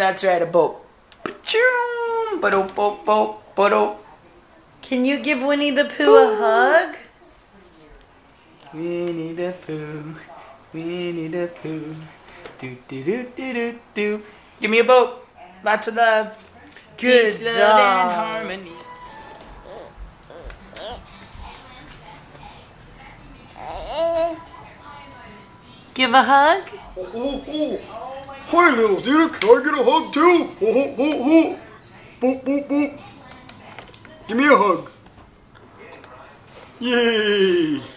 that's right, a boat. Can you give Winnie the Pooh a hug? Winnie the Pooh, Winnie the Pooh. Do do do do do do. Give me a boat. Lots of love. Good Peace, love, job. and harmony. Give a hug? Oh. Hi, little Zeena. Can I get a hug too? Boop, boop, boop. Give me a hug. Yay.